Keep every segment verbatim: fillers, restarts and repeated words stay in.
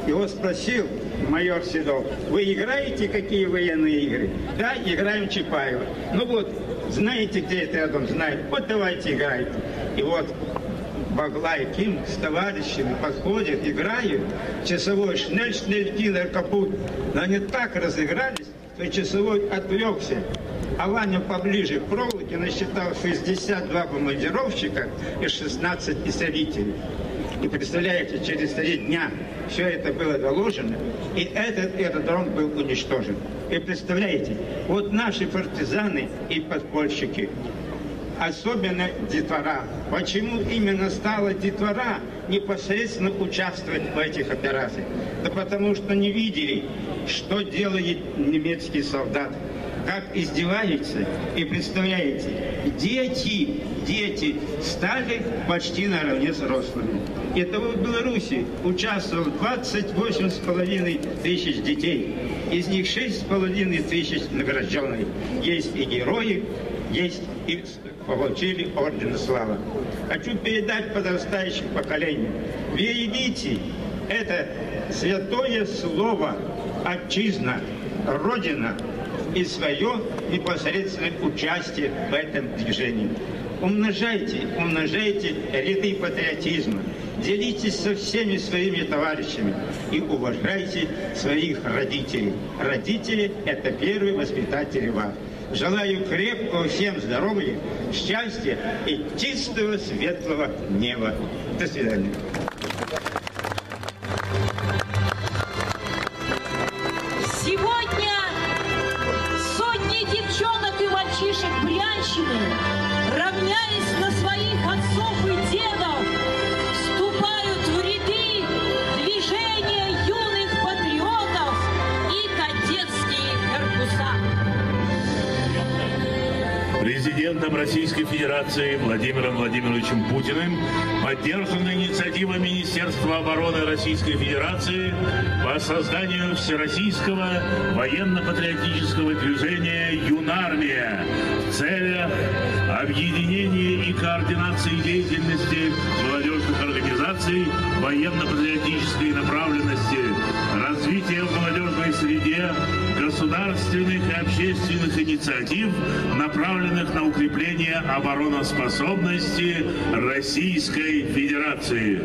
Его спросил майор Седов: вы играете какие военные игры? Да, играем Чапаева. Ну вот, знаете, где это рядом? Знаю. Вот давайте играйте. И вот Баглай Ким с товарищами подходят, играют. Часовой шнель, шнель, киллер, капут. Но они так разыгрались, что часовой отвлекся. А Ваня поближе к проволоке насчитал шестьдесят два командировщика и шестнадцать истребителей. И представляете, через три дня все это было доложено, и этот аэродром был уничтожен. И представляете, вот наши партизаны и подпольщики, особенно детвора. Почему именно стала детвора непосредственно участвовать в этих операциях? Да потому что не видели, что делает немецкий солдат, как издеваются. И представляете, дети, дети стали почти наравне с взрослыми. Этого в Беларуси участвовало двадцать восемь с половиной тысяч детей. Из них шесть с половиной тысяч награжденных. Есть и герои, есть и получили орден славы. Хочу передать подрастающим поколениям. Берегите это святое слово «Отчизна», «Родина» и свое непосредственное участие в этом движении. Умножайте, умножайте ряды патриотизма. Делитесь со всеми своими товарищами и уважайте своих родителей. Родители – это первые воспитатели вас. Желаю крепкого всем здоровья, счастья и чистого светлого неба. До свидания. Сегодня сотни девчонок и мальчишек Брянщины, равняясь на своих отцов и дедов, вступают в ряды движения юных патриотов и кадетские корпуса. Президентом Российской Федерации Владимиром Владимировичем Путиным поддержана инициатива Министерства обороны Российской Федерации по созданию всероссийского военно-патриотического движения «Юнармия» в целях объединения и координации деятельности молодежных организаций военно-патриотической направленности, развития в молодежной среде, государственных и общественных инициатив, направленных на укрепление обороноспособности Российской Федерации.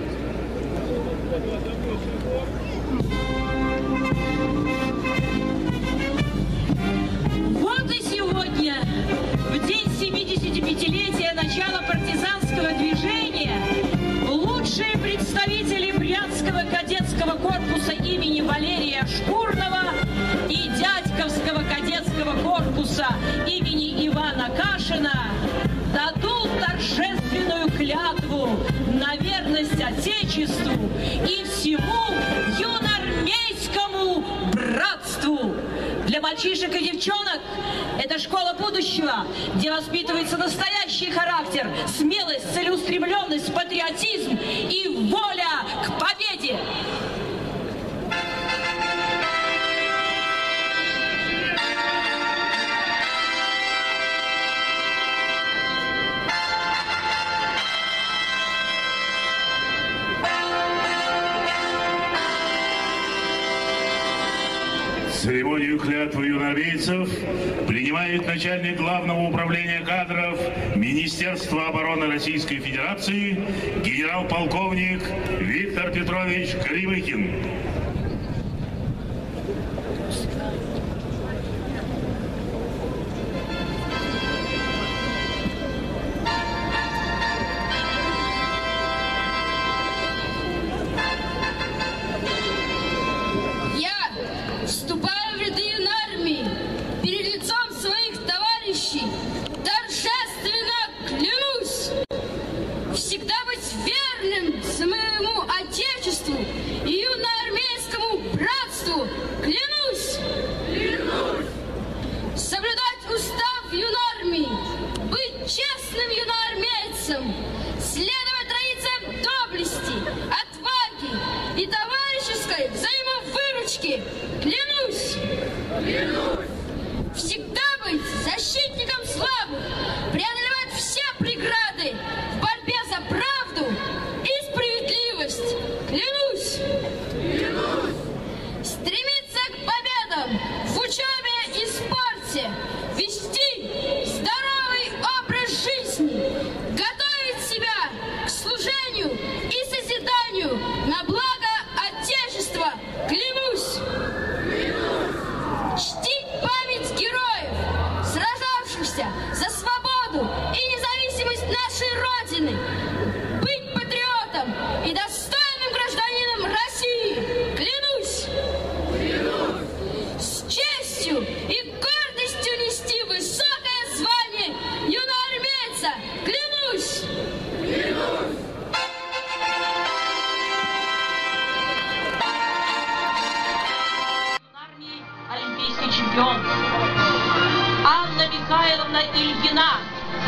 Вот и сегодня, в день семидесятипятилетия начала партизанского движения, лучшие представители Брянского кадетского корпуса имени Валерия Шкурного и Дядьковского кадетского корпуса имени Ивана Кашина дадут торжественную клятву на верность Отечеству и всему юнармейскому братству. Для мальчишек и девчонок это школа будущего, где воспитывается настоящий характер, смелость, целеустремленность, патриотизм и воля к победе. Церемонию клятвы юнармейцев принимает начальник Главного управления кадров Министерства обороны Российской Федерации генерал-полковник Виктор Петрович Горемыкин. Вступаю в ряды юнармии, перед лицом своих товарищей торжественно клянусь всегда быть верным своему Отечеству и юноармейскому братству. Клянусь! Клянусь! Соблюдать устав юнармии, быть честным юноармейцем, следовать традициям доблести, отваги и товарищеской взаимовыручки. Клянусь! Клянусь! Всегда быть защитником славы, преодолевать все преграды в борьбе за правду и справедливость. Клянусь! Клянусь!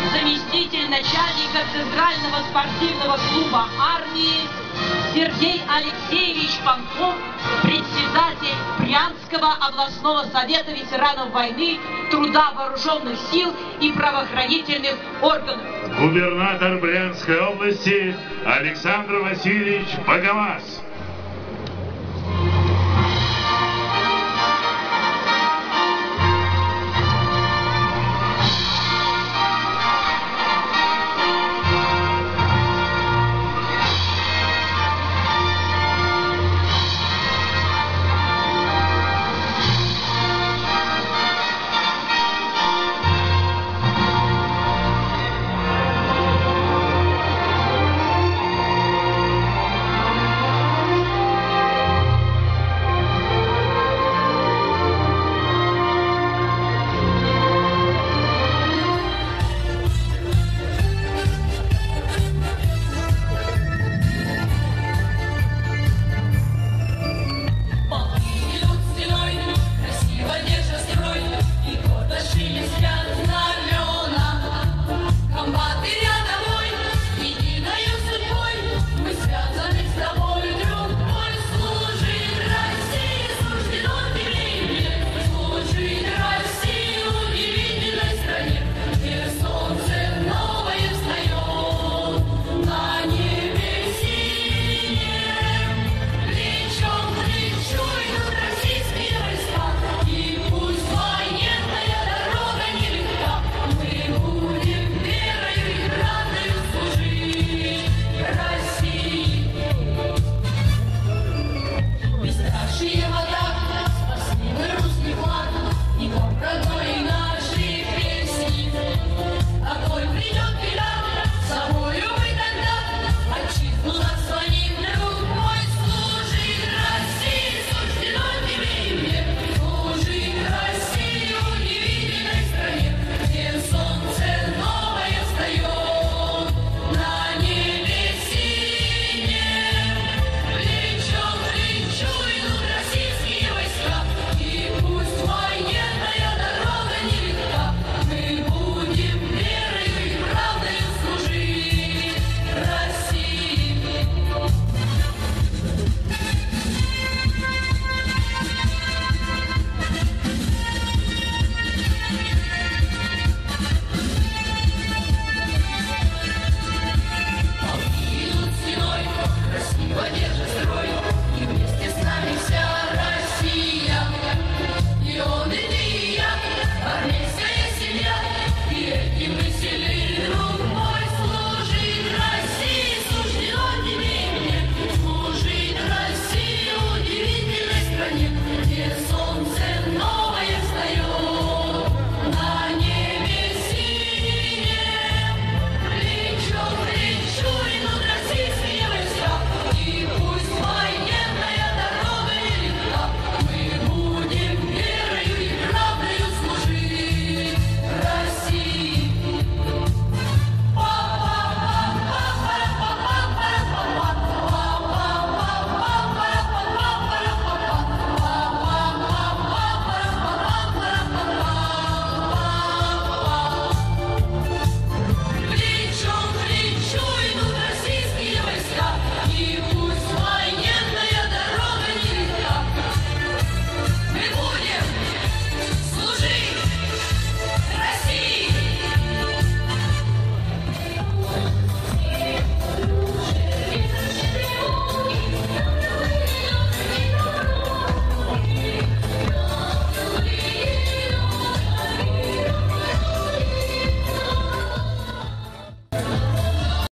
заместитель начальника Центрального спортивного клуба армии Сергей Алексеевич Панков, председатель Брянского областного совета ветеранов войны, труда вооруженных сил и правоохранительных органов. Губернатор Брянской области Александр Васильевич Богомаз.